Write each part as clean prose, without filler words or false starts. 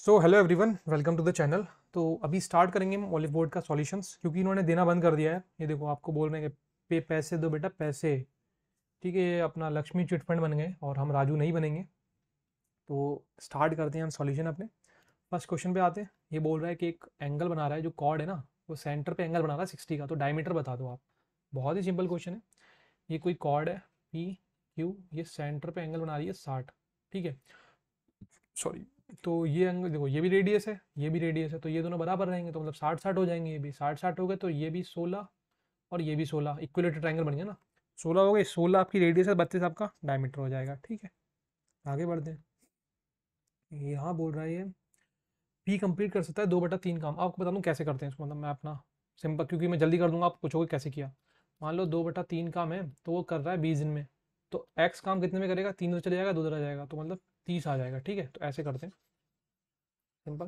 So hello everyone, welcome to the channel. तो अभी start करेंगे हम ऑलिव बोर्ड का सॉल्यूशंस, क्योंकि इन्होंने देना बंद कर दिया है। ये देखो, आपको बोल रहे हैं कि पैसे दो बेटा पैसे। ठीक है, ये अपना लक्ष्मी चिट फंड बन गए और हम राजू नहीं बनेंगे। तो स्टार्ट करते हैं हम सॉल्यूशन अपने। फर्स्ट क्वेश्चन पे आते हैं। ये बोल रहा है कि एक एंगल बना रहा है, जो कॉर्ड है ना, वो सेंटर पे एंगल बना रहा है 60 का। तो डायमीटर बता दो आप। बहुत ही सिंपल क्वेश्चन है। ये कोई कॉर्ड है पी क्यू, ये सेंटर पे एंगल बना रही है 60। ठीक है, सॉरी। तो ये एंगल देखो, ये भी रेडियस है, ये भी रेडियस है, तो ये दोनों बराबर रहेंगे, तो मतलब 60-60 हो जाएंगे। ये भी 60-60 हो गए, तो ये भी 16 और ये भी 16, इक्विलेटरल ट्रायंगल बन गया ना। 16 हो गए, 16 आपकी रेडियस है, 32 आपका डायमीटर हो जाएगा। ठीक है, आगे बढ़ते हैं। यहाँ बोल रहा है ये पी कंप्लीट कर सकता है 2/3 काम। आपको बता दूँ कैसे करते हैं इसको, मतलब मैं अपना सिंपल, क्योंकि मैं जल्दी कर दूंगा, आप पूछोगे कैसे किया। मान लो 2/3 काम है, तो वो कर रहा है 20 दिन में। तो एक्स काम कितने में करेगा? 3 चले जाएगा, 2 चला जाएगा, तो मतलब 30 आ जाएगा। ठीक है, तो ऐसे करते हैं सिंपल।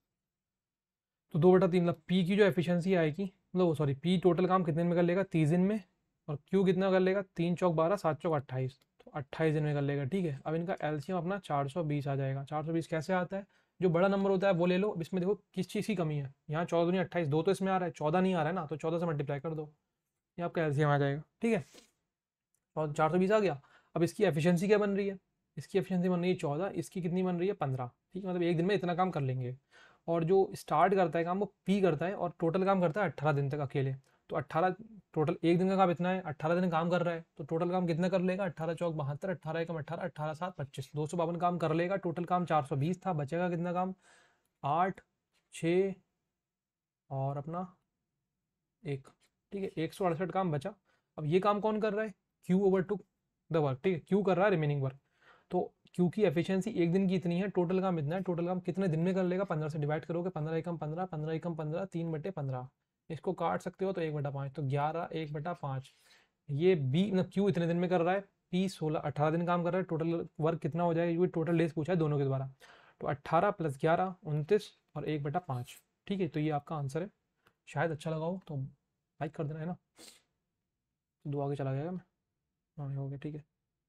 तो 2/3 मतलब पी की जो एफिशिएंसी आएगी, मतलब वो सॉरी, पी टोटल काम कितने दिन में कर लेगा? 30 दिन में। और क्यू कितना कर लेगा? 3 चौक 12, 7 चौक 28, तो 28 दिन में कर लेगा। ठीक है, अब इनका एलसीएम अपना 420 आ जाएगा। 420 कैसे आता है? जो बड़ा नंबर होता है वो ले लो। अब इसमें देखो किस चीज़ की कमी है। यहाँ 14 दूनी 28, दो तो इसमें आ रहा है, 14 नहीं आ रहा है ना, तो 14 से मल्टीप्लाई कर दो, ये आपका एलसीएम आ जाएगा। ठीक है, और 420 आ गया। अब इसकी एफिशिएंसी क्या बन रही है? इसकी एफिशिएंसी बन रही है 14, इसकी कितनी बन रही है? 15। ठीक है, मतलब एक दिन में इतना काम कर लेंगे। और जो स्टार्ट करता है काम वो पी करता है, और टोटल काम करता है 18 दिन तक अकेले। तो 18 टोटल, एक दिन का काम इतना है, 18 दिन काम कर रहा है, तो टोटल काम कितना कर लेगा? 18 चौक 72, 18 एकम 18, 18 7 25, 252 काम कर लेगा। टोटल काम 420 था, बचेगा कितना काम? 8, 6 और अपना एक। ठीक है, 168 काम बचा। अब ये काम कौन कर रहा है? Q over to the work. ठीक है, क्यू कर रहा है रिमेनिंग वर्क। तो क्यू की एफिशिएंसी एक दिन की इतनी है, टोटल काम इतना है। टोटल काम कितने दिन में कर लेगा? 15 से डिवाइड करोगे, 15 एकम 15, 15 एकम 15, 3/15। इसको काट सकते हो तो 1/5, तो 11 1/5। ये बी मतलब क्यू इतने दिन में कर रहा है, पी 16 18 दिन काम कर रहा है। टोटल वर्क कितना हो जाएगा? ये टोटल डेज पूछा है दोनों के द्वारा। तो 18 + 11 29 और 1/5। ठीक है, तो ये आपका आंसर है। शायद अच्छा लगा हो तो लाइक कर देना, है ना। दो आगे चला जाएगा मैं। हाँ, हो गया। ठीक है,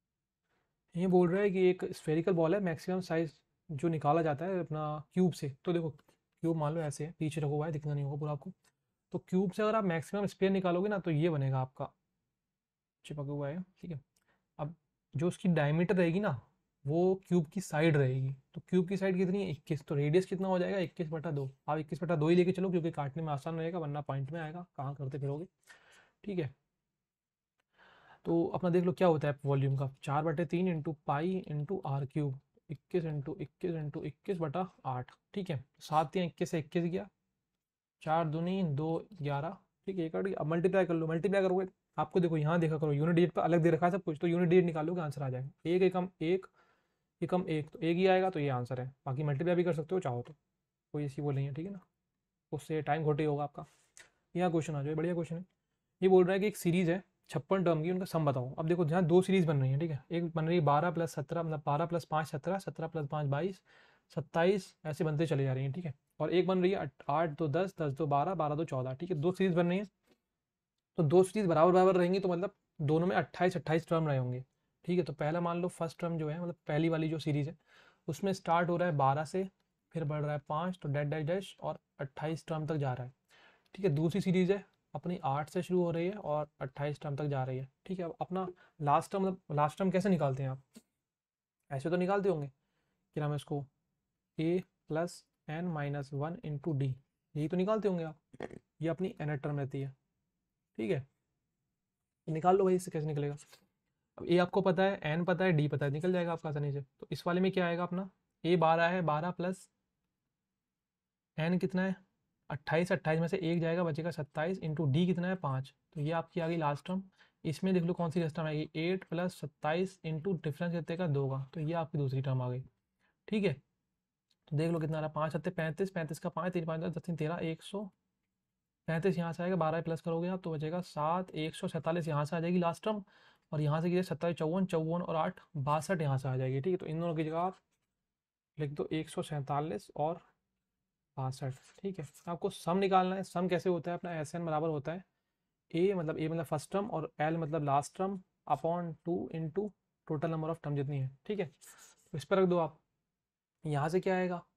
ये बोल रहा है कि एक स्फेरिकल बॉल है, मैक्सिमम साइज जो निकाला जाता है अपना क्यूब से। तो देखो, क्यूब मान लो ऐसे है, पीछे रखा हुआ है, दिखना नहीं होगा पूरा आपको। तो क्यूब से अगर आप मैक्सिमम स्पेयर निकालोगे ना, तो ये बनेगा आपका, चिपका हुआ है। ठीक है, अब जो उसकी डायमीटर रहेगी ना, वो क्यूब की साइड रहेगी। तो क्यूब की साइड कितनी है? 21। तो रेडियस कितना हो जाएगा? 21/2। आप 21/2 ही लेके चलो, क्योंकि काटने में आसान रहेगा, वरना पॉइंट में आएगा, कहाँ करते फिरोगे। ठीक है, तो अपना देख लो क्या होता है वॉल्यूम का। 4/3 into pi into R cube, 21 into 21 into 21/8। ठीक है, 7 या 21 से 21 गया, 4 दूनी 2 11। ठीक है, एक कट गया। अब मल्टीप्लाई कर लो, मल्टीप्लाई करोगे आपको देखो यहाँ देखा करो, यूनिट डिजिट पर अलग दे रखा है सब कुछ, तो यूनिट डिजिट निकालोगे आंसर आ जाएगा। एक एकम एक, एकम एक, तो एक ही आएगा, तो ये आंसर है। बाकी मल्टीप्लाई भी कर सकते हो चाहो तो, कोई ऐसी वो नहीं है। ठीक है ना, उससे टाइम खोटे होगा आपका। यहाँ क्वेश्चन आ जाए, बढ़िया क्वेश्चन है। ये बोल रहा है कि एक सीरीज है 56 टर्म की, उनका सम बताओ। अब देखो, जहाँ दो सीरीज बन रही है, ठीक है, एक बन रही है 12+17, मतलब 12+5 17, 17+5 22, 27, ऐसे बनते चले जा रही हैं। ठीक है, और एक बन रही है 8 2 10, 10 2 12, 12 2 14। ठीक है, दो सीरीज बन रही है, तो दो सीरीज बराबर बराबर रहेंगी, तो मतलब दोनों में 28 28 टर्म रहे होंगे। ठीक है, तो पहला मान लो फर्स्ट टर्म जो है, मतलब पहली वाली जो सीरीज है, उसमें स्टार्ट हो रहा है 12 से, फिर बढ़ रहा है 5, तो डैश डैश डैश और 28 टर्म तक जा रहा है। ठीक है, दूसरी सीरीज है अपनी 8 से शुरू हो रही है और 28 टर्म तक जा रही है। ठीक है, अब अपना लास्ट टर्म, मतलब लास्ट टर्म कैसे निकालते हैं आप? ऐसे तो निकालते होंगे कि नाम है इसको, a+n-1 × d, यही तो निकालते होंगे आप। ये अपनी nth टर्म रहती है। ठीक है, तो निकाल लो भाई, इससे कैसे निकलेगा। अब ए आपको पता है, एन पता है, डी पता है, निकल जाएगा आपका आसानी से। तो इस वाले में क्या आएगा अपना, ए 12 है, 12 प्लस एन कितना है 28, 28 में से एक जाएगा, बचेगा 27, इंटू डी कितना है 5। तो ये आपकी आ गई लास्ट टर्म। इसमें देख लो कौन सी लास्ट टर्म आएगी, 8+27 इंटू डिफरेंस कितने का 2 का, तो ये आपकी दूसरी टर्म आ गई। ठीक है, तो देख लो कितना आ रहा है, 5×7 = 35, 35 का 5, 3 5 10 3 13, 135 यहाँ से आएगा, 12 प्लस करोगे आप तो बचेगा 7, 147 यहाँ से आ जाएगी लास्ट टर्म। और यहाँ से कीजिए 27 54, 54 और 8 62 यहाँ से आ जाएगी। ठीक है, तो इन दोनों की जगह आप लिख दो 147 और 62। ठीक है, आपको सम निकालना है। सम कैसे होता है अपना, एस एन बराबर होता है ए मतलब फर्स्ट टर्म और एल मतलब last term upon 2 into total number of term जितनी है। ठीक है, तो इस पर रख दो आप। यहाँ से क्या आएगा,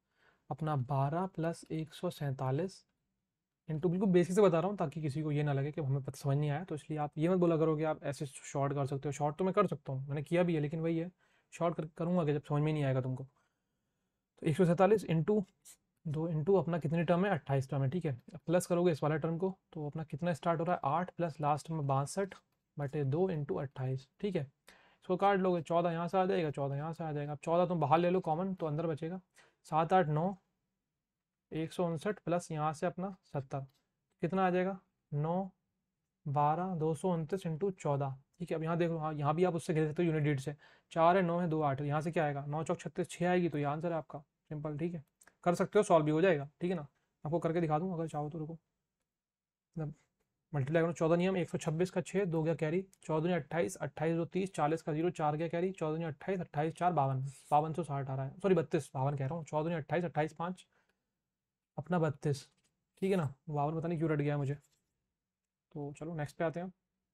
अपना 12 प्लस 147 इंटू, बिल्कुल बेसिक से बता रहा हूँ ताकि किसी को ये ना लगे कि हमें पता समझ नहीं आया, तो इसलिए आप ये मत बोला करो कि आप ऐसे शॉर्ट कर सकते हो। शॉर्ट तो मैं कर सकता हूँ, मैंने किया भी है, लेकिन वही है, शॉर्ट करूँगा कि जब समझ में नहीं आएगा तुमको। तो 147 इंटू 2 इंटू अपना कितनी टर्म है, 28 टर्म है, ठीक है। प्लस करोगे इस वाले टर्म को तो अपना कितना स्टार्ट हो रहा है, 8 प्लस लास्ट में 62/2 इंटू 28, ठीक है। इसको काट लोगे, 14 यहाँ से आ जाएगा, 14 यहाँ से आ जाएगा। अब 14 तुम बाहर ले लो कॉमन, तो अंदर बचेगा 7 8 9 159 प्लस यहाँ से अपना 70, कितना आ जाएगा 9 12 229 इंटू 14, ठीक है। अब यहाँ देख लो, हाँ यहाँ भी आप उससे घेर सकते हो यूनिट डिजिट से, 4 है 9 है 2 8, यहाँ से क्या आएगा 9 चौक 36 6 आएगी, तो ये आंसर है आपका, सिंपल, ठीक है। कर सकते हो, सॉल्व भी हो जाएगा, ठीक है ना। आपको करके दिखा दूँ अगर चाहो तो, रुको। मतलब मल्टीप्लाई करो, 14 नियम 126 का 6 2 गया कैरी, 14 28 28 2 30 40 का 0 4 गया कैरी, 14 28 28 4 52 5260 आ रहा है, सॉरी 32 52 कह रहा हूँ, 14 28 28 5 अपना 32, ठीक है ना। 52 पता नहीं क्यों रट गया मुझे। तो चलो नेक्स्ट पे आते हैं।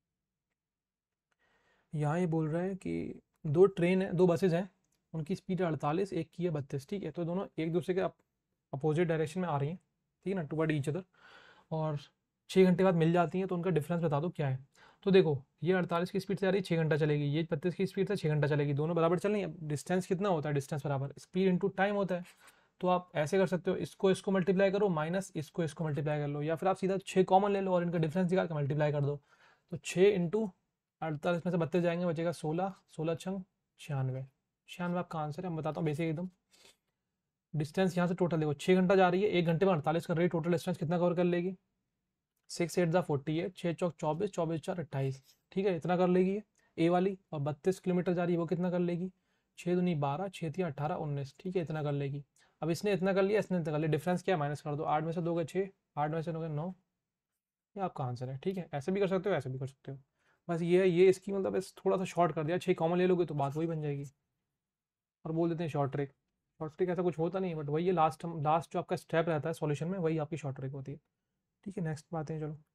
यहाँ ये बोल रहा है कि दो ट्रेन है, दो बसेज हैं, उनकी स्पीड है 48, एक की है 32, ठीक है। तो दोनों एक दूसरे के अपोजिट डायरेक्शन में आ रही हैं, ठीक है ना, टुवर्ड ईच अदर, और 6 घंटे बाद मिल जाती हैं, तो उनका डिफरेंस बता दो क्या है। तो देखो, ये 48 की स्पीड से आ रही है, 6 घंटा चलेगी, ये 32 की स्पीड से 6 घंटा चलेगी, दोनों बराबर चल रही है। डिस्टेंस कितना होता है, डिस्टेंस बराबर स्पीड इंटू टाइम होता है। तो आप ऐसे कर सकते हो, इसको इसको मल्टीप्लाई करो माइनस इसको इसको मल्टीप्लाई कर लो, या फिर आप सीधा 6 कॉमन ले लो और इनका डिफरेंस निकाल के मल्टीप्लाई कर दो। तो 6 इंटू 48 में से 32 जाएंगे, बचेगा 16, 16 छंग 96, 96 आपका आंसर है। मैं बताता हूँ बेसिक एकदम। डिस्टेंस यहाँ से टोटल देखो, 6 घंटा जा रही है, 1 घंटे में 48 कर रही है, टोटल डिस्टेंस कितना कवर कर लेगी, 6 8 48, 6 चौक 24, 24 4 28, ठीक है, इतना कर लेगी ये ए वाली। और 32 किलोमीटर जा रही है, वो कितना कर लेगी, 6 दूनी 12, 6 3 18 19, ठीक है, इतना कर लेगी। अब इसने इतना कर लिया, इसने इतना कर लिया, डिफरेंस क्या है माइनस कर दो, 8 में से 2 गए 6, 8 में से 2 गए 9, ये आपका आंसर है, ठीक है। ऐसे भी कर सकते हो, ऐसे भी कर सकते हो, बस ये है, ये इसकी मतलब बस थोड़ा सा शॉर्ट कर दिया, 6 कॉमन ले लोगे तो बात वही बन जाएगी, और बोल देते हैं शॉर्ट ट्रिक। शॉर्ट ट्रिक ऐसा कुछ होता नहीं है, बट वही है, लास्ट लास्ट जो आपका स्टेप रहता है सॉल्यूशन में, वही आपकी शॉर्ट ट्रिक होती है, ठीक है। नेक्स्ट बात है, चलो।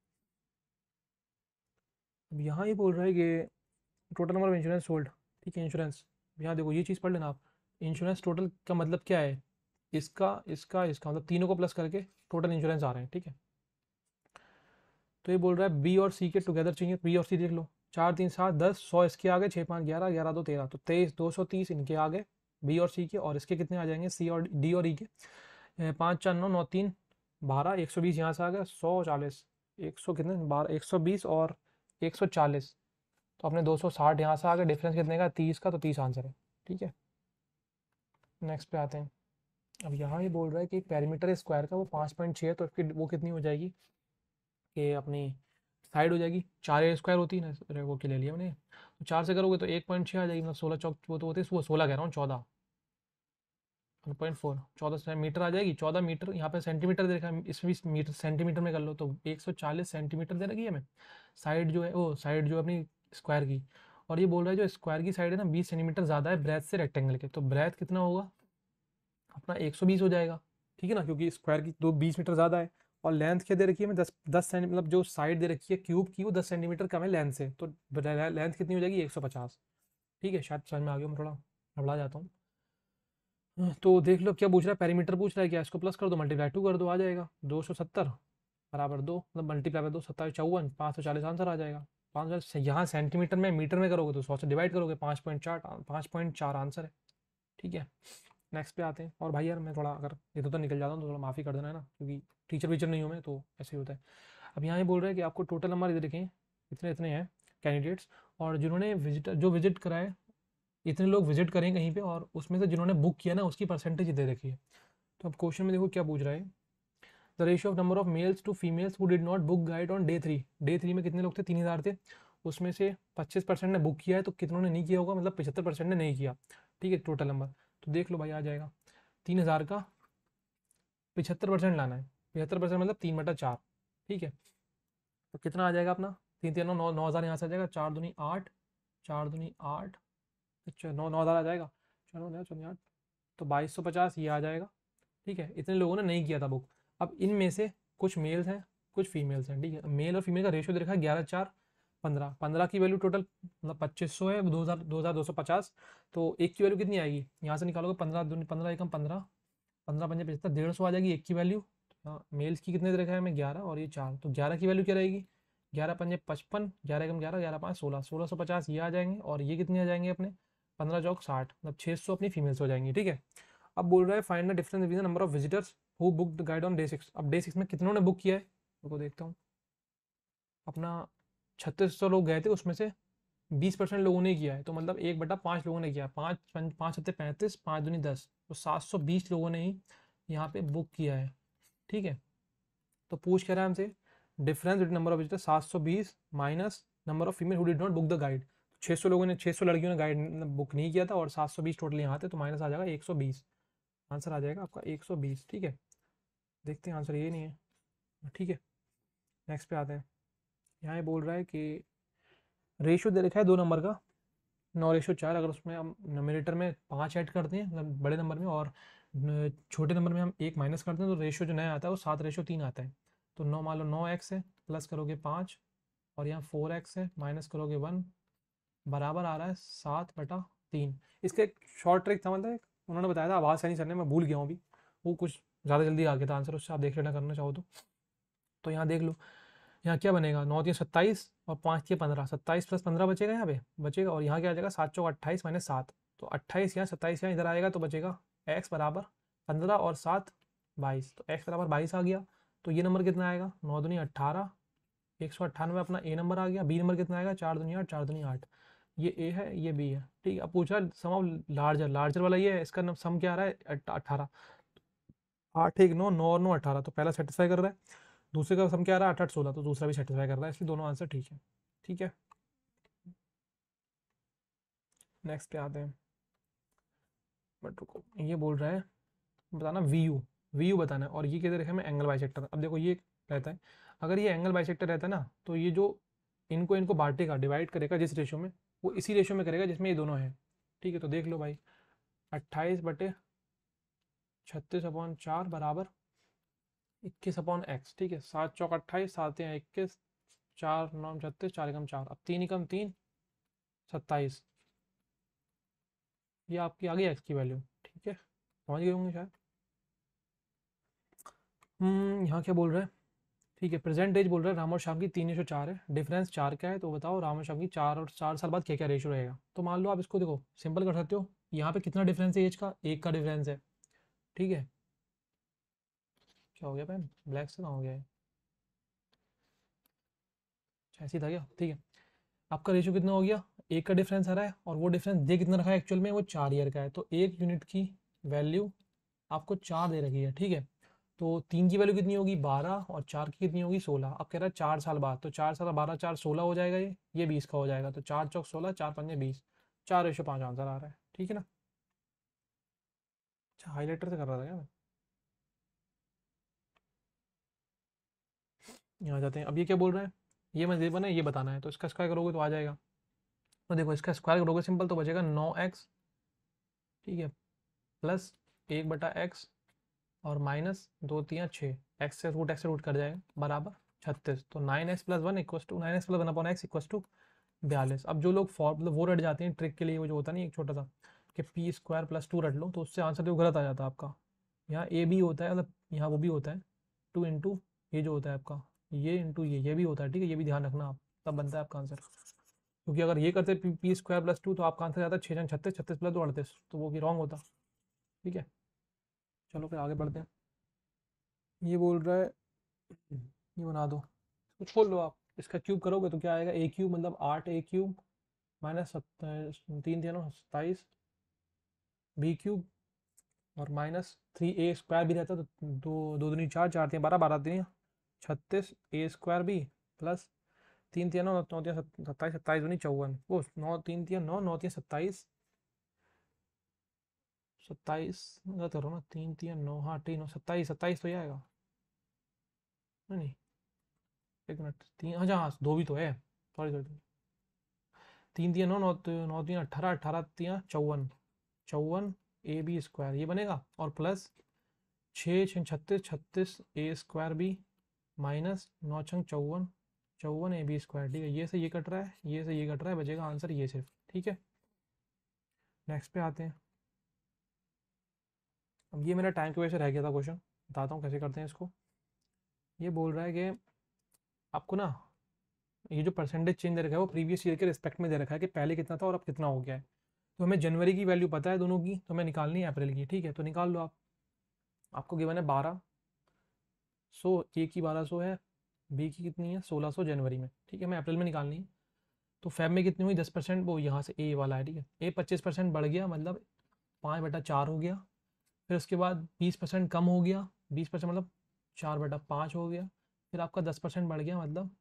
अब यहाँ ये बोल रहा है कि total number of insurance sold, ठीक है, इंश्योरेंस। यहाँ देखो ये चीज़ पढ़ लेना आप, इंश्योरेंस टोटल का मतलब क्या है, इसका इसका इसका मतलब तीनों को प्लस करके टोटल इंश्योरेंस आ रहे हैं, ठीक है। तो ये बोल रहा है बी और सी के टुगेदर चाहिए, बी और सी देख लो, 4 3 7 10 100 इसके आगे, 6 5 11 11 2 13, तो 23 230 इनके आगे बी और सी के, और इसके कितने आ जाएंगे सी और डी और ई के, 5 4 9 9 3 12 120 यहाँ से आ गया, 140 100 कितने 12 120 और 140, तो अपने 260 यहाँ से आ गए, डिफरेंस कितने का 30 का, तो 30 आंसर है, ठीक है। नेक्स्ट पे आते हैं। अब यहाँ ये बोल रहा है कि पेरीमीटर स्क्वायर का वो 5.6 है, तो इसकी वो कितनी हो जाएगी कि अपनी साइड हो जाएगी, 4 स्क्वायर होती है ना, वो के ले लिया मैंने, तो 4 से करोगे तो 1.6 आ जाएगी, मतलब 16 चौक वो तो होते हैं, वो 16 कह रहा हूँ, 14 1.4 14 मीटर आ जाएगी, 14 मीटर, यहाँ पे सेंटीमीटर दे रखा है, इसमें भी मीटर सेंटीमीटर में कर लो, तो 140 सेंटीमीटर दे रखी है हमें साइड जो है, वो साइड जो है अपनी स्क्वायर की। और ये बोल रहा है जो स्क्वायर की साइड है ना 20 सेंटीमीटर ज़्यादा है ब्रेथ से रेक्टेंगल के, तो ब्रेथ कितना होगा अपना 120 हो जाएगा, ठीक है ना, क्योंकि स्क्वायर की 20 मीटर ज़्यादा है। और लेंथ क्या दे रखी है हमें 10 सेंटी, मतलब जो साइड दे रखी है क्यूब की वो 10 सेंटीमीटर कम है लेंथ से, तो लेंथ कितनी हो जाएगी 150, ठीक है। शायद समझ में आ गया, मैं थोड़ा घबरा जाता हूँ। तो देख लो क्या पूछ रहा है, पेरीमीटर पूछ रहा है क्या, इसको प्लस कर दो मल्टीप्लाई 2 कर दो, आ जाएगा 270 बराबर 2, मतलब मल्टीप्लाई में 2 27 54 540 आंसर आ जाएगा। 5 यहाँ सेंटीमीटर में मीटर में करोगे तो 100 से डिवाइड करोगे, 5.4 आंसर है, ठीक है। नेक्स्ट पे आते हैं। और भाई यार मैं थोड़ा अगर इधर उधर निकल जाता हूँ तो थोड़ा माफ़ी कर देना है ना, क्योंकि टीचर वीचर नहीं हूँ मैं, तो ऐसे ही होता है। अब यहाँ ये बोल रहे हैं कि आपको टोटल नंबर इधर देखें इतने इतने हैं कैंडिडेट्स, और जिन्होंने विजिट कराए, इतने लोग विजिट करें कहीं पे, और उसमें से जिन्होंने बुक किया ना उसकी परसेंटेज दे रखी है। तो अब क्वेश्चन में देखो क्या पूछ रहा है, the ratio of number of males to females who did not book guide on day 3 में कितने लोग थे, 3000 थे, उसमें से 25% ने बुक किया है, तो कितनों ने नहीं किया होगा, मतलब 75% ने नहीं किया, ठीक है, टोटल नंबर। तो देख लो भाई आ जाएगा 3000 का 75% लाना है, 75% मतलब 3/4, ठीक है। तो कितना आ जाएगा अपना 3 3 9 9,000 यहाँ से आ जाएगा, 4 दूनी 8, 4 दूनी 8, अच्छा 9,000 आ जाएगा, चलो 8, तो 2250 ये आ जाएगा, ठीक है। इतने लोगों ने नहीं किया था बुक। अब इनमें से कुछ मेल्स हैं कुछ फीमेल्स हैं, ठीक है। मेल और फीमेल का रेशियो दे रखा है 11 4 15, 15 की वैल्यू टोटल मतलब 2500 है, 2250, तो एक की वैल्यू कितनी आएगी, यहाँ से निकालोगे 15 दूनी 15 एकम 15, 15 पंजे 75, 150 आ जाएगी एक की वैल्यू। मेल्स की कितने दे रखा है हमें 11 और ये 4, तो 11 की वैल्यू क्या रहेगी, 11 पंजे 55, 11 एकम 11, 11 5 16, 1650 ये आ जाएंगे। और ये कितने आ जाएंगे अपने, 15 चौक 60, मतलब 600 अपनी फीमेल्स हो जाएंगी। ठीक है। अब बोल रहा है find the difference between the number of visitors who book the guide on day 6। अब डे 6 में कितनों ने बुक किया है, रुको देखता हूँ। अपना 3600 लोग गए थे, उसमें से 20% लोगों ने किया है, तो मतलब 1/5 लोगों ने किया। पाँच पाँच सत्ते 35, 5 दूनी 10, तो 720 लोगों ने ही यहाँ पे बुक किया है। ठीक है। तो पूछ कह रहा है हमसे difference between number of visitor 720 minus number of female who did not book the guide. 600 लोगों ने, 600 लड़कियों ने गाइड बुक नहीं किया था और 720 टोटल यहाँ थे, तो माइनस आ जाएगा 120। आंसर आ जाएगा आपका 120। ठीक है। देखते हैं आंसर ये नहीं है। ठीक है। नेक्स्ट पे आते हैं। यहाँ ये बोल रहा है कि रेशियो दे रखा है 2 नंबर का 9:4। अगर उसमें हम नोमिनेटर में 5 ऐड करते हैं, मतलब बड़े नंबर में, और छोटे नंबर में हम 1 माइनस करते हैं, तो रेशियो जो नया आता है वो 7:3 आता है। तो 9 मान लो 9x है, प्लस करोगे 5, और यहाँ 4x है, माइनस करोगे 1, बराबर आ रहा है 7/3। इसका एक शॉर्ट ट्रिक था, मतलब उन्होंने बताया था आवाज़ से नहीं करने, मैं भूल गया हूँ अभी, वो कुछ ज़्यादा जल्दी आ गया था आंसर, उससे आप देख लेना करना चाहो तो यहाँ देख लो। यहाँ क्या बनेगा, 9×3 = 27 और 5×3 = 15, 27 + 15 बचेगा यहाँ पे, बचेगा। और यहाँ क्या आ जाएगा, 7×4 = 28 - 7, तो 28 यहाँ 27 यहाँ इधर आएगा, तो बचेगा x बराबर 15 और 7 22, तो x बराबर 22 आ गया। तो ये नंबर कितना आएगा, 9 दूनी 18, 198 अपना ए नंबर आ गया। बी नंबर कितना आएगा, 4 दूनी 8, 4 दूनी 8, ये ए है ये बी है। ठीक है। अब पूछा सम ऑफ लार्जर, लार्जर वाला ये है, इसका सम क्या आ रहा है 18, 8 1 9, 9 और 9 18, तो पहला सेटिस्फाई कर रहा है। दूसरे का सम क्या आ रहा है 8 8 16, तो दूसरा भी सेटिस्फाई कर रहा है, इसलिए दोनों आंसर ठीक है। ठीक है। नेक्स्ट पे आते हैं। बट रुको, ये बोल रहा है बताना वी यू बताना है, और ये किधर है हमें एंगल बाइसेक्टर। अब देखो ये रहता है, अगर ये एंगल बाइसेक्टर रहता है ना, तो ये जो इनको इनको बांटेगा, डिवाइड करेगा जिस रेशो में, वो इसी रेशो में करेगा जिसमें ये दोनों हैं। ठीक है। तो देख लो भाई, 28/36/4 बराबर 21/x। ठीक है। 7 चौक 28, 7 या 21, 4 9 36, 4 एकम 4, अब 3 एकम 3 27, ये आपकी आ गई एक्स की वैल्यू। ठीक है। समझ गए होंगे शायद। यहाँ क्या बोल रहा है, ठीक है, प्रेजेंट एज बोल रहा है राम और श्याम की 3:4 है, डिफरेंस 4 का है, तो बताओ राम और श्याम की 4 साल बाद क्या क्या रेशियो रहेगा। तो मान लो आप इसको देखो सिंपल कर सकते हो, यहाँ पे कितना डिफरेंस है एज का, 1 का डिफरेंस है। ठीक है। क्या हो गया पेन, ब्लैक से कहाँ हो गया है, अच्छा ऐसे ही था क्या। ठीक है। आपका रेशियो कितना हो गया, 1 का डिफरेंस आ रहा है, और वो डिफरेंस दे कितना रखा है एक्चुअल में, वो 4 ईयर का है, तो 1 यूनिट की वैल्यू आपको 4 दे रखी है। ठीक है। तो 3 की वैल्यू कितनी होगी 12, और 4 की कितनी होगी 16। अब कह रहा है 4 साल बाद, तो 4 साल 12 4 16 हो जाएगा, ये 20 का हो जाएगा, तो 4 चौक 16, 4 पंजे 20, 4:5 आंसर आ रहा है। ठीक है ना। अच्छा हाईलाइटर से कर रहा था क्या मैं। यहाँ जाते हैं। अब ये क्या बोल रहा है, ये मैं बना ये बताना है, तो इसका स्क्वायर करोगे तो आ जाएगा। तो देखो इसका स्क्वायर करोगे सिंपल, तो बचेगा 9x। ठीक है। प्लस 1/x, और माइनस 2 3 6, एक्स से रूट कर जाएगा, बराबर 36। तो 9x+1 इक्वस टू 9x+1/x = 42। अब जो लोग मतलब वो रट जाते हैं ट्रिक के लिए, वो जो होता नहीं एक छोटा सा कि p² + 2 रट लो, तो उससे आंसर जो गलत आ जाता है आपका। यहाँ ए बी होता है, मतलब यहाँ वो भी होता है 2 इंटू ये जो होता है आपका, ये इंटू ये भी होता है। ठीक है। ये भी ध्यान रखना आप, तब बनता है आपका आंसर। क्योंकि अगर ये करते p² + 2, तो आपका आंसर आता है 6 36, 36+2 38, तो वो भी रॉन्ग होता। ठीक है। चलो फिर आगे बढ़ते हैं। ये बोल रहा है ये बना दो, इसको छोड़ लो आप, इसका क्यूब करोगे तो क्या आएगा, a³ मतलब 8a³ माइनस 3×3 = 27, b³ और -3a² भी रहता, तो 2 2 दूनी 4, 4 3 12, 12 3 36, a² भी प्लस 3 3 9 9 3 27, 27 दूनी 54, वो 9 3 3 9 9 3 27, 27 गलत करो ना, 3 3 9, हाँ ठीक 9 27, 27 तो ये आएगा। नहीं, एक मिनट, 3 अच्छा हाँ 2 भी तो है, सॉरी सॉरी, 3 3 9 9 9 3 18, 18 3 54, 54 ab² ये बनेगा, और प्लस 6 6 36, 36 a² भी माइनस 9 6 54, 54 ab²। ठीक है। ये से ये कट रहा है, ये से ये कट रहा है, बचेगा आंसर ये सिर्फ। ठीक है। नेक्स्ट पे आते हैं। अब ये मेरा टाइम की वजह से रह गया था क्वेश्चन, बताता हूँ कैसे करते हैं इसको। ये बोल रहा है कि आपको ना ये जो परसेंटेज चेंज दे रखा है वो प्रीवियस ईयर के रिस्पेक्ट में दे रखा है कि पहले कितना था और अब कितना हो गया है। तो हमें जनवरी की वैल्यू पता है दोनों की, तो हमें निकालनी है अप्रैल की। ठीक है, तो निकाल लो आप। आपको गिवन है 1200, ए की 1200 है, बी की कितनी है 1600 जनवरी में। ठीक है, हमें अप्रैल में निकालनी है। तो फेब में कितनी हुई 10%, वो यहाँ से ए वाला है। ठीक है, ए 25% बढ़ गया मतलब 5/4 हो गया। फिर उसके बाद 20% कम हो गया, 20% मतलब 4/5 हो गया। फिर आपका 10% बढ़ गया मतलब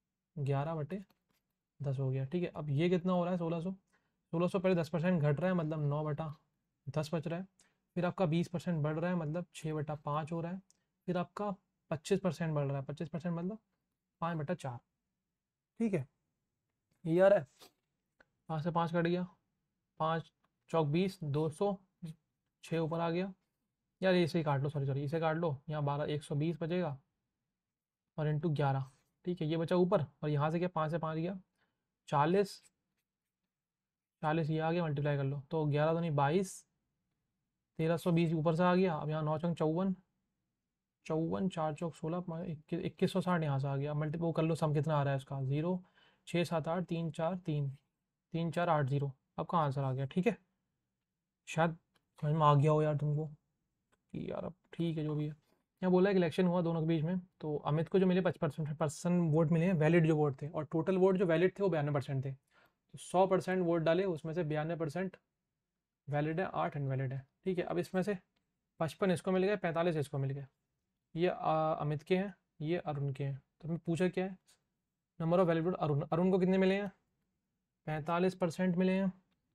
11/10 हो गया। ठीक है, अब ये कितना हो रहा है 1600। 1600 पहले 10% घट रहा है मतलब 9/10 बच रहा है। फिर आपका 20% बढ़ रहा है मतलब 6/5 हो रहा है। फिर आपका 25% बढ़ रहा है, 25% मतलब 5/4। ठीक है, ये आ रहा है। 5 से 5 कट गया, 5×4 = 20, 200, 6 ऊपर आ गया। यार इसे ही काट लो, सॉरी सॉरी, इसे काट लो। यहाँ 120 बचेगा और इंटू 11। ठीक है, ये बचा ऊपर, और यहाँ से क्या 5 से 5 गया 40, 40 ये आ गया, मल्टीप्लाई कर लो तो 11 तो नहीं 22, 1320 ऊपर से आ गया। अब यहाँ 9×54, 54, 4×4 = 16, 2160 यहाँ से आ गया। मल्टीपल वो कर लो, सम कितना आ रहा है इसका 0, 6, 7, 8, 3, 4, 3, 3, 4, 8, 0 आपका आंसर आ गया। ठीक है, शायद समझ में आ गया हो यार तुमको कि यार अब ठीक है जो भी है। यहाँ बोला है कि इलेक्शन हुआ दोनों के बीच में, तो अमित को जो मिले 55% वोट मिले हैं वैलिड जो वोट थे, और टोटल वोट जो वैलिड थे वो 92% थे। तो 100% वोट डाले, उसमें से 92% वैलिड है, 8 इनवैलिड है। ठीक है, अब इसमें से 55 इसको मिल गए, 45 इसको मिल गए। ये अमित के हैं, ये अरुण के हैं। तो हमें पूछा क्या है, number of valid vote Arun. Arun को कितने मिले हैं 45% मिले हैं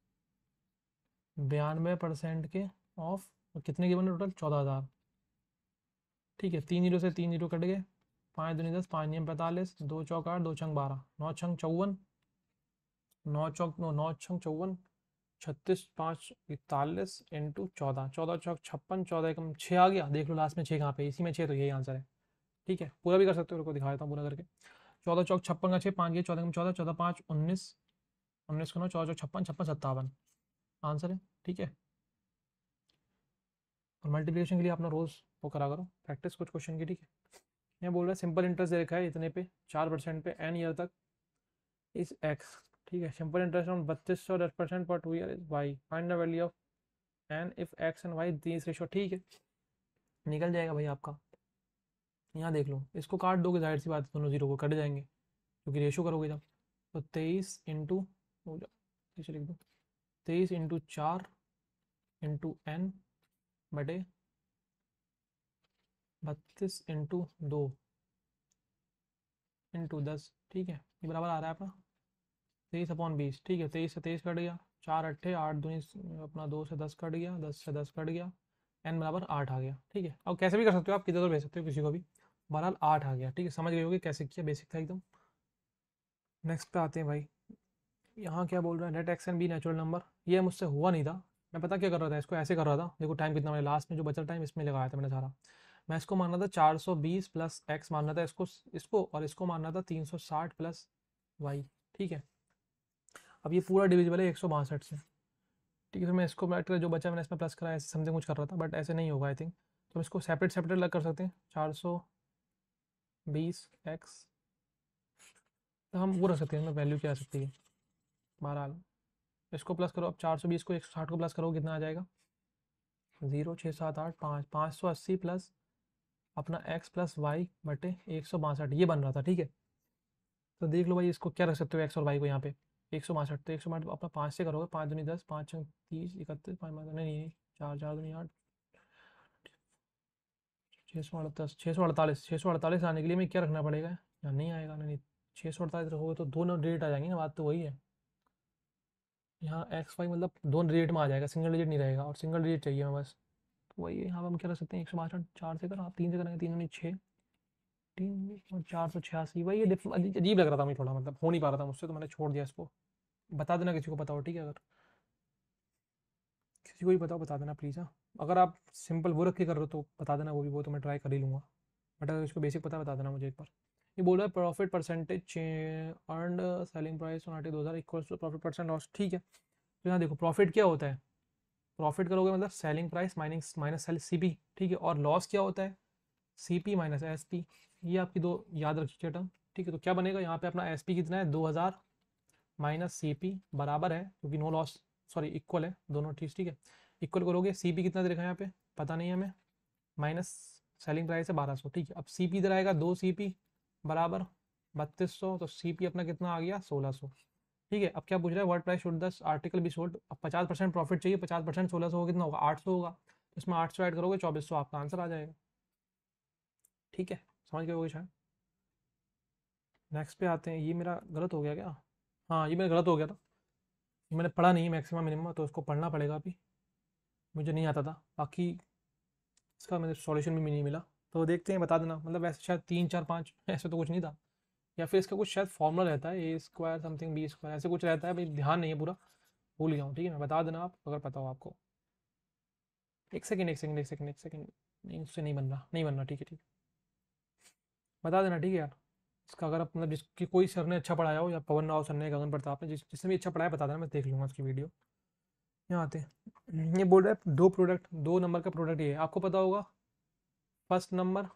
92% के ऑफ, और कितने गिवन टोटल 14,000। ठीक है, 3 जीरो से 3 जीरो कट गए, 5 दूनी 10, 5 नियम 45, 2 चौक 8, 2 छंग 12, 9 छंग 54, 9 छंग 54, 36, 5 41 इंटू 14, 14 चौक 56, 14 एकम 6 आ गया। देख लो लास्ट में 6 कहाँ पे, इसी में 6, तो यही आंसर है। ठीक है, पूरा भी कर सकते हो, रुको दिखा देता हूँ पूरा करके। 14 चौक 56 का 6, 5 गया 14 14, 14 5 19, 19 को 9, 14 चौक 56, 56 57 आंसर है। ठीक है, और मल्टीप्लिकेशन के लिए अपना रोज वो करा करो प्रैक्टिस कुछ क्वेश्चन की। ठीक है, यहाँ बोल रहा है सिंपल इंटरेस्ट दे रखा है इतने पे 4% पे n ईयर तक इस x। ठीक है, सिंपल इंटरेस्ट ऑन 3200 10% पर 2 year is y, find the value of n if x and y this ratio. ठीक है, निकल जाएगा भाई आपका। यहाँ देख लो, इसको काट दोगे जाहिर सी बात है दोनों जीरो को कट जाएंगे, क्योंकि रेशो करोगे जब। तो 23 इंटू, लिख दो 23 इंटू 4 इंटू n बटे 32 इंटू 2 इंटू 10। ठीक है, ये बराबर आ रहा है आपका 23/20। ठीक है, 23 से 23 कट गया, 4 अट्ठे 8 दूनी अपना 2 से 10 कट गया, 10 से 10 कट गया, n बराबर 8 आ गया। ठीक है, अब कैसे भी कर सकते हो आप, किधर तो भेज सकते हो किसी को भी, बहरहाल 8 आ गया। ठीक है, समझ गए होगे कैसे किया, बेसिक था एकदम। नेक्स्ट पे आते हैं भाई। यहाँ क्या बोल रहा है, net X and B natural number. ये मुझसे हुआ नहीं था, मैं पता क्या कर रहा था, इसको ऐसे कर रहा था। देखो टाइम कितना, मैंने लास्ट में जो बचा टाइम इसमें लगाया था मैंने सारा। मैं इसको मानना था 420 प्लस एक्स मानना था इसको और इसको मानना था 360 प्लस वाई। ठीक है, अब ये पूरा डिविजिबल है 162 से। ठीक है, तो मैं इसको बैठ जो बचा मैंने इसमें प्लस करा, ऐसे समथिंग कुछ कर रहा था, बट ऐसे नहीं होगा आई थिंक। तो हम इसको सेपरेट सेपरेट अलग कर सकते हैं। 420x, तो हम वो रख सकते हैं, इसमें वैल्यू क्या आ सकती है। बहरहाल इसको प्लस करो, अब 420 को 160 को प्लस करो, कितना आ जाएगा 0, 6, 7, 8, 5, 580 प्लस अपना x प्लस वाई बटे 162, ये बन रहा था। ठीक है, तो देख लो भाई इसको क्या रख सकते हो x और y को यहाँ पे 162। तो 162 अपना 5 से करोगे, 5 दूनी 10, 5 30, 31, 5 नहीं 4 4 दूनी 8, 648, 648 आने के लिए मैं क्या रखना पड़ेगा, यहाँ नहीं आएगा नहीं। 648 रखोगे तो दो डिजिट आ जाएंगे ना, बात तो वही है। यहाँ एक्स वाई मतलब दो डिजिट में आ जाएगा, सिंगल डिजिट नहीं रहेगा, और सिंगल डिजिट चाहिए मैं बस। तो वही है, यहाँ पर हम क्या रख सकते हैं 162, 4 से करो आप, 3 से करेंगे 3 दूनी 6, 3 और 486। वही ये अजीब लग रहा था मुझे थोड़ा, मतलब हो नहीं पा रहा था मुझसे, तो मैंने छोड़ दिया इसको। बता देना किसी को पता हो, ठीक है, अगर किसी को भी बताओ बता देना प्लीज़। हाँ, अगर आप सिंपल वो रख के कर रहे हो तो बता देना, वो भी वो तो मैं ट्राई कर ही लूँगा, बट अगर इसको बेसिक पता बता देना मुझे एक बार। ये बोल रहा है profit percentage earned selling price on article 2000 equals to profit percent loss. ठीक है, तो यहाँ देखो प्रॉफिट क्या होता है, प्रॉफिट करोगे मतलब selling price minus minus sell CP, ठीक है। और लॉस क्या होता है, सीपी माइनस एसपी। ये आपकी दो याद रखिए टर्म, ठीक है। तो क्या बनेगा यहाँ पे अपना एसपी कितना है 2000 माइनस सीपी बराबर है, क्योंकि नो लॉस, सॉरी इक्वल है दोनों चीज़, ठीक है। इक्वल करोगे सीपी कितना दे रखा है यहाँ पे पता नहीं है हमें, माइनस सेलिंग प्राइस है 1200, ठीक है। अब सीपी इधर आएगा 2 सीपी बराबर 3200, तो सीपी अपना कितना आ गया 1600, ठीक है। अब क्या पूछ रहा है, व्हाट प्राइस शुड दस आर्टिकल बी सोल्ड। अब 50% प्रॉफिट चाहिए, 50% 1600 कितना होगा 800 होगा, तो इसमें 800 ऐड करोगे 2400, आपका आंसर आ जाएगा, ठीक है। समझ गए होगे शायद। नेक्स्ट पे आते हैं, ये मेरा गलत हो गया क्या, हाँ ये मेरा गलत हो गया था, ये मैंने पढ़ा नहीं मैक्सिमम मिनिमम, तो उसको पढ़ना पड़ेगा अभी, मुझे नहीं आता था। बाकी इसका मुझे सॉल्यूशन भी नहीं मिला, तो देखते हैं, बता देना। मतलब ऐसे शायद 3 4 5 ऐसे तो कुछ नहीं था, या फिर इसका कुछ शायद फॉर्मूला रहता है, A square something B square ऐसे कुछ रहता है, भाई ध्यान नहीं है पूरा, भूल गया हूँ, ठीक है। मैं बता देना आप अगर पता हो आपको। एक सेकंड एक सेकंड एक सेकंड एक सेकंड, नहीं उससे नहीं बन रहा, नहीं बन रहा, ठीक है ठीक है, बता देना, ठीक है यार। इसका अगर आप मतलब जिसकी कोई सर ने अच्छा पढ़ाया हो, या पवन राव सर ने, गगन प्रताप ने, जिसने भी अच्छा पढ़ाया बता देना, मैं देख लूँगा उसकी वीडियो। यहाँ आते हैं, ये बोल रहा है दो प्रोडक्ट, 2 नंबर का प्रोडक्ट ये है, आपको पता होगा first number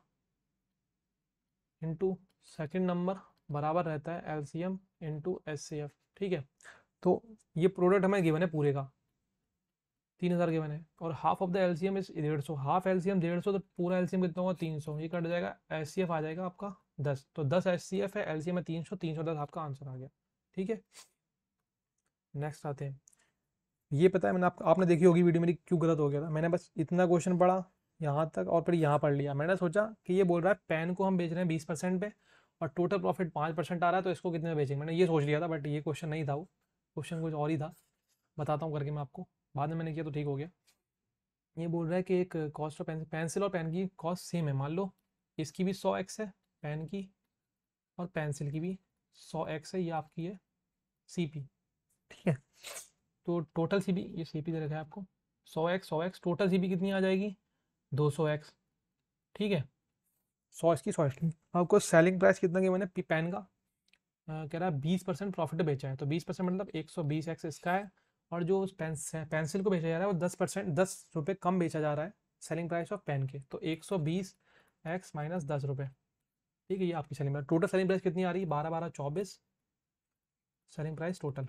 into second number बराबर रहता है एलसीएम इंटू एचसीएफ, ठीक है। तो ये प्रोडक्ट हमें गिवन है पूरे का 3000 गिवन है, और half of the LCM is 150, half LCM 150, तो पूरा एलसीएम कितना होगा 300, ये कट जाएगा, एचसीएफ आ जाएगा आपका 10, तो 10 एचसीएफ है, एलसीएम है 300, 310 आपका आंसर आ गया, ठीक है। नेक्स्ट आते हैं, ये पता है मैंने आपने देखी होगी वीडियो मेरी क्यों गलत हो गया था, मैंने बस इतना क्वेश्चन पढ़ा यहाँ तक और फिर यहाँ पढ़ लिया। मैंने सोचा कि ये बोल रहा है पेन को हम बेच रहे हैं 20% पे और टोटल प्रॉफिट 5% आ रहा है, तो इसको कितने में बेचेंगे, मैंने ये सोच लिया था, बट ये क्वेश्चन नहीं था, वो क्वेश्चन कुछ और ही था। बताता हूँ करके मैं आपको, बाद में मैंने किया तो ठीक हो गया। ये बोल रहा है कि एक कॉस्ट ऑफ पेंसिल और पेन की कॉस्ट सेम है, मान लो इसकी भी 100x है पेन की, और पेंसिल की भी 100x है, ये आपकी है सीपी, ठीक है। तो टोटल सीपी, ये सीपी दे रखा है आपको 100x टोटल सीपी कितनी आ जाएगी 200x, ठीक है। 100 इसकी आपको सेलिंग प्राइस कितना की मैंने पेन का कह रहा है 20% प्रॉफिट बेचा है, तो 20% मतलब 120x इसका है, और जो उस पेंसिल को बेचा जा रहा है वो 10% 10 रुपये कम बेचा जा रहा है सेलिंग प्राइस ऑफ पेन के, तो 120x माइनस 10 रुपये, ठीक है। ये आपकी selling price, total selling price कितनी आ रही है 12 12 24, selling price total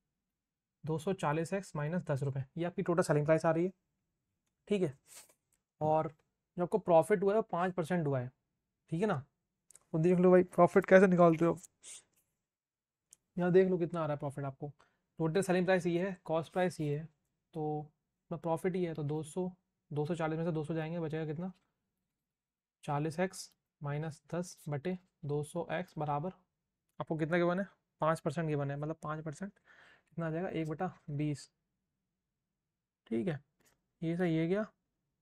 240x minus 10 रुपये, ये आपकी टोटल सेलिंग प्राइस आ रही है, ठीक है। और जो आपको प्रॉफिट हुआ है वो 5% हुआ है, ठीक है ना। तो देख लो भाई प्रॉफिट कैसे निकालते हो, यहाँ देख लो कितना आ रहा है प्रॉफिट आपको। टोटल सेलिंग प्राइस ये है, कॉस्ट प्राइस ये है, तो प्रॉफिट ही है, तो 240 में से 200 जाएंगे, बचेगा कितना 40x माइनस 10/200x बराबर आपको कितना के बने 5% के बने, मतलब 5% कितना आ जाएगा 1/20, ठीक है। ये सही है क्या,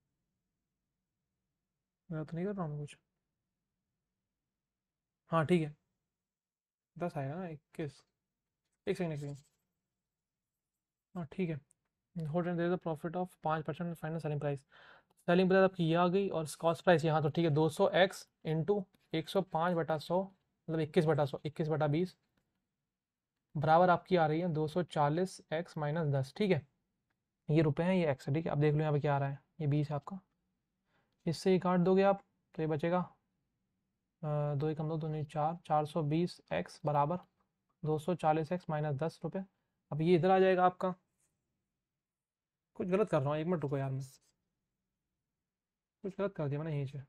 मैं तो नहीं कर रहा हूँ कुछ, हाँ ठीक है 10 आएगा ना 21, एक सेकंड एक सेकंड, हाँ ठीक है। Hold there the profit of 5% final selling price, selling price आपकी ये आ गई, और कॉस्ट प्राइस यहाँ, तो ठीक है 200x इंटू 105/100 मतलब 21/100 21/20 बराबर आपकी आ रही है 240x माइनस 10, ठीक है। ये रुपए हैं, ये एक्स है, ठीक है। अब देख लो यहाँ पे क्या आ रहा है, ये 20 है आपका, इससे ही काट दोगे आप तो ये बचेगा 2 1 2 2 4 420x बराबर 240x माइनस 10 रुपये। अब ये इधर आ जाएगा आपका, कुछ गलत कर रहा हूँ, एक मिनट रुको यार, मैं कुछ गलत कर दिया मैंने यहीं से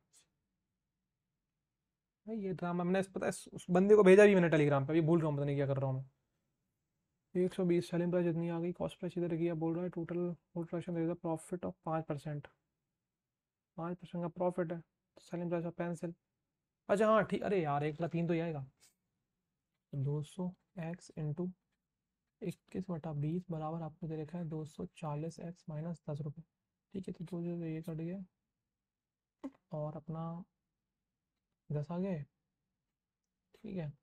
भाई। ये ड्रामा मैंने पता है उस बंदे को भेजा भी मैंने टेलीग्राम पे, अभी भूल रहा हूँ पता नहीं क्या कर रहा हूँ मैं। 120 सेलिंग प्राइस इतनी आ गई, कॉस्ट प्राइस इधर किया, बोल रहा है टोटल होल प्रॉफिट ऑफ 5%, 5% का प्रॉफिट है, सेलिंग प्राइस ऑफ पेंसिल, अच्छा हाँ ठीक, अरे यार 1/3 तो ही आएगा, 200x इंटू 21/20 बराबर आपको दे रखा है 240x माइनस 10 रुपये, ठीक है। तो दो जो ये कट गया और अपना 10 आ गए, ठीक है।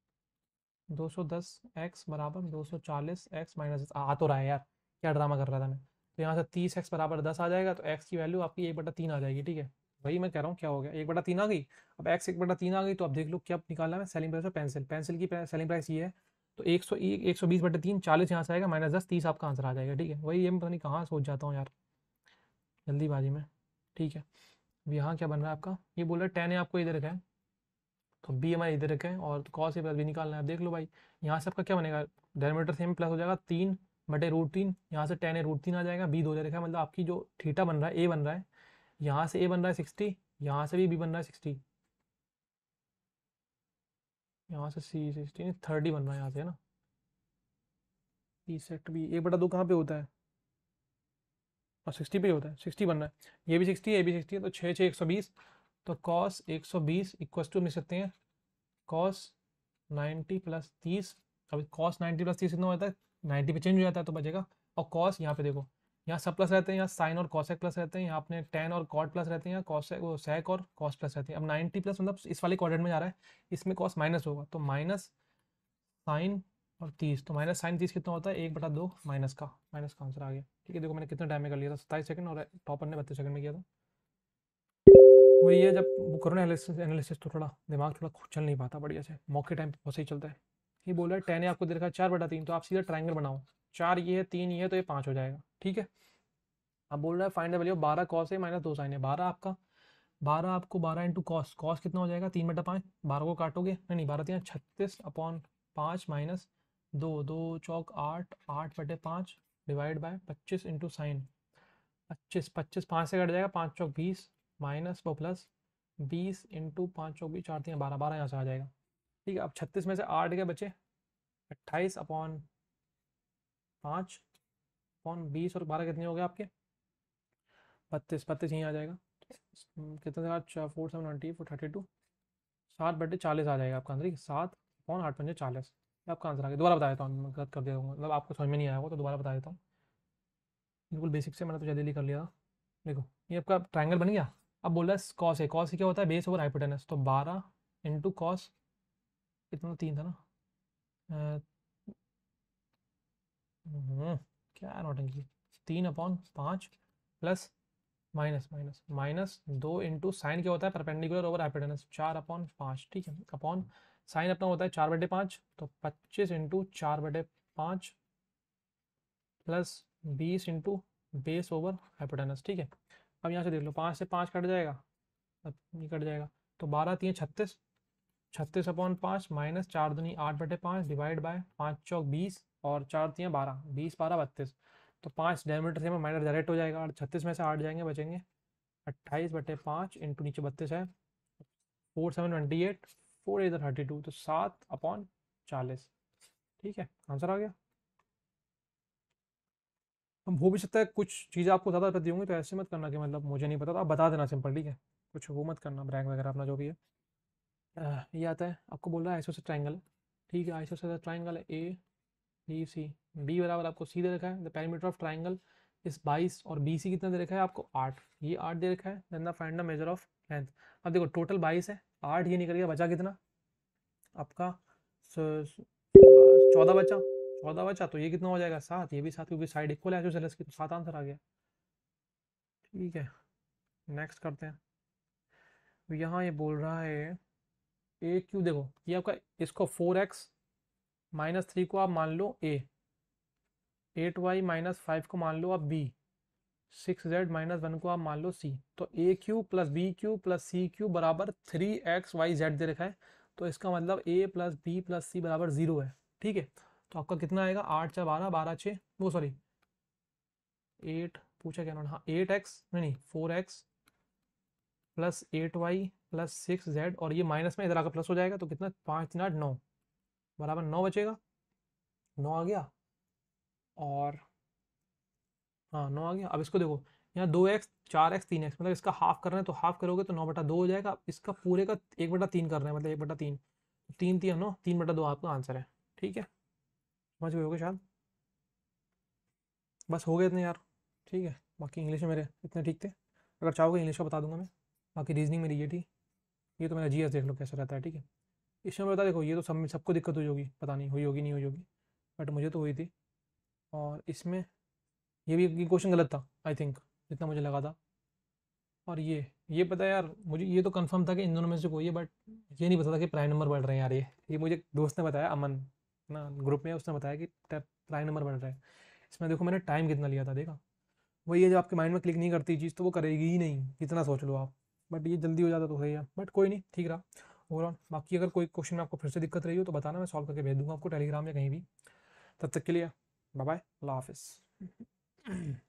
210x बराबर 240x माइनस 10 आ तो रहा है यार, क्या ड्रामा कर रहा था मैं। तो यहाँ से 30x बराबर 10 आ जाएगा, तो x की वैल्यू आपकी 1/3 आ जाएगी, ठीक है। वही मैं कह रहा हूँ क्या हो गया 1/3 आ गई, अब x 1/3 आ गई, तो अब देख लो क्या निकालना है selling price of pencil, pencil की सेलिंग प्राइस ये है तो 120/3 40 यहाँ से आएगा, -10 30 आपका आंसर आ जाएगा। ठीक है, वही ये मैं पता नहीं कहाँ सोच जाता हूँ यार जल्दीबाजी में। ठीक है, अब यहाँ क्या बन रहा है आपका, ये बोल रहा है tan है आपको इधर रखा है, तो बी हमारे इधर रखा है और cos a प्लस बी निकालना है। अब देख लो भाई, यहाँ से आपका क्या बनेगा, डेरिवेटिव सेम प्लस हो जाएगा 3/√3, यहाँ से tan a √3 आ जाएगा, बी 2 दे रखा है, मतलब आपकी जो थीटा बन रहा है ए बन रहा है, यहाँ से ए बन रहा है 60, यहाँ से भी बी बन रहा है 60, यहाँ से सी 60 30 बन रहा है यहाँ से, है ना। ई सेट बी 1/2 कहाँ पे होता है, और 60 पे ही होता है, 60 बन रहा है, ये भी 60 है, ये भी 60 है, तो 6 6 120, तो cos 120 इक्वस टू लिख सकते हैं cos 90 प्लस 30। अब cos 90 प्लस 30 कितना होता है, 90 पे चेंज हो जाता है तो बचेगा। और cos यहाँ पे देखो, यहाँ सब प्लस रहते हैं, यहाँ साइन और cosec प्लस रहते हैं, यहाँ अपने tan और cot प्लस रहते हैं, यहाँ cosec वो sec और cos प्लस रहते हैं। अब 90 प्लस मतलब इस वाले क्वाड्रेंट में जा रहा है, इसमें cos माइनस होगा, तो माइनस साइन और 30, तो माइनस साइन 30 कितना होता है, 1/2 माइनस का आंसर आ गया। ठीक है, देखो मैंने कितने टाइम में कर लिया था, 27 सेकंड, और टॉपर ने 32 सेकंड में किया था। वही है, जब वो करो ना एनालिसिस तो थोड़ा दिमाग थोड़ा चल नहीं पाता बढ़िया से, मौके टाइम पे बहुत सही चलता है। ये बोल रहा है tan है आपको दे रखा है 4/3, तो आप सीधा ट्राइंगल बनाओ, 4 ये है 3 ये है, तो ये 5 हो जाएगा। ठीक है, अब बोल रहा है फाइंड द वैल्यू 12 cos है -2 sin है। 12 आपका 12 आपको 12 इंटू कॉस कितना हो जाएगा, 3/5, 12 को काटोगे, नहीं 12 3 36/5 माइनस 2 2 चौक 8 8/5 डिवाइड बाय 25 इंटू साइन 25 25 5 से कट जाएगा, 5 चौक 20 माइनस वो प्लस 20 इंटू 5 चौक 20 4 3 12 12 यहाँ से आ जाएगा। ठीक है, अब 36 में से 8 क्या बचे, 28/5/20 और 12 कितने हो गए आपके 32 32 यहीं आ जाएगा। कितने से 4 7 20 4 32 7/40 आ जाएगा आपका आंसर। 7/8 आपका आंसर आ गया। दोबारा बता देता हूँ, मैं गलत कर दिया, मतलब आपको समझ में नहीं आया होगा तो दोबारा बता देता हूँ। बिल्कुल बेसिक से मैंने तो जल्दी कर लिया था। देखो ये आपका ट्राइंगल बन गया। अब बोल रहा है कॉस है, कॉस क्या होता है, बेस ओवर हाइपोटेनस, तो 12 इंटू कॉस कितना 3 था ना, अ, क्या noting 3/5 plus minus 2 into sine क्या होता है, परपेंडिकुलर ओवर हाइपोटेनस 4/5। ठीक है, अपॉन साइन अपना होता है 4/5, तो 25 into 4/5 plus 20 into base over hypotenuse. ठीक है, अब यहाँ से देख लो 5 से 5 कट जाएगा, अब ये कट जाएगा, तो 12 3 36, 36/5 माइनस 4 दूनी 8/5 डिवाइड बाय 5 चौक 20 और 4 3 12 20 12 32, तो 5 डायमीटर से माइनस डायरेक्ट हो जाएगा, और 36 में से 8 जाएंगे, बचेंगे 28/5 इंटू नीचे 32 है, 4 7 28 4 इधर 32, तो 7/40। ठीक है, आंसर आ गया। अब हो भी सकता है कुछ चीज़ें आपको ज़्यादा पता होंगी, तो ऐसे मत करना कि मतलब मुझे नहीं पता, तो आप बता देना सिंपल। ठीक है, कुछ वो मत करना ब्रैग वगैरह अपना जो भी है। ये आता है आपको, बोल रहा है आइसोसेलेस ट्राइंगल। ठीक है, आइसोसेलेस ट्राइंगल है ए बी सी, बी बराबर आपको सी दे रखा है, द पेरीमीटर ऑफ ट्राइंगल इस 22, और बी सी कितना दे रखा है आपको 8, ये 8 दे रखा है, then the find the measure of length. अब देखो टोटल 22 है, 8 ये निकल गया, बचा कितना आपका 14 बचा, 14 बचा, तो ये कितना हो जाएगा 7, ये भी 7, क्योंकि साइड इक्वल है आइसोसेलेस की, तो 7 आंसर आ गया। ठीक है, नेक्स्ट करते हैं। तो यहाँ ये बोल रहा है ए क्यू, देखो ये आपका, इसको 4x-3 को आप मान लो ए, 8y-5 को मान लो आप बी, 6z-1 को आप मान लो सी, तो A cube plus B cube plus C cube बराबर 3xyz दे रखा है, तो इसका मतलब A plus B plus C बराबर 0 है। ठीक है, तो आपका कितना आएगा, 8 4 12 12 6 वो सॉरी 8 पूछा क्या उन्होंने, हाँ 8x नहीं 4x plus 8y plus 6z, और ये माइनस में इधर आकर प्लस हो जाएगा, तो कितना 5 3 8 9 बराबर 9 बचेगा, 9 आ गया, और हाँ 9 आ गया। अब इसको देखो, यहाँ 2x 4x 3x, मतलब इसका हाफ कर रहे हैं, तो हाफ करोगे तो 9/2 हो जाएगा। इसका पूरे का 1/3 कर रहे हैं, मतलब 1/3, 3 3 9 3/2 आपका आंसर है। ठीक है, समझ गए होगे शायद, बस हो गए इतने यार। ठीक है, बाकी इंग्लिश में मेरे इतने ठीक थे, अगर चाहोगे इंग्लिश का बता दूंगा मैं। बाकी रीजनिंग मेरी ये थी, ये तो मेरा जीएस देख लो कैसा रहता है। ठीक है, इसमें बता देखो, ये तो सब में सबको दिक्कत हुई होगी, पता नहीं हुई होगी नहीं हुई होगी, बट मुझे तो हुई थी। और इसमें ये भी ये क्वेश्चन गलत था आई थिंक, जितना मुझे लगा था। और ये पता है यार, मुझे ये तो कंफर्म था कि इन दोनों में से कोई है, बट ये नहीं पता था कि प्राइम नंबर बढ़ रहे हैं यार। ये मुझे दोस्त ने बताया, अमन, ना ग्रुप में, उसने बताया कि प्राइम नंबर बढ़ रहा है। इसमें देखो मैंने टाइम कितना लिया था, देखा। वही है, जब आपके माइंड में क्लिक नहीं करती चीज़ तो वो करेगी ही नहीं, कितना सोच लो आप। बट ये जल्दी हो जाता तो सही है, बट कोई नहीं, ठीक रहा ओवरऑल। बाकी अगर कोई क्वेश्चन में आपको फिर से दिक्कत रही हो तो बताना, मैं सॉल्व करके भेज दूंगा आपको टेलीग्राम या कहीं भी। तब तक के लिए बाय बाय, अल्लाह हाफिज़।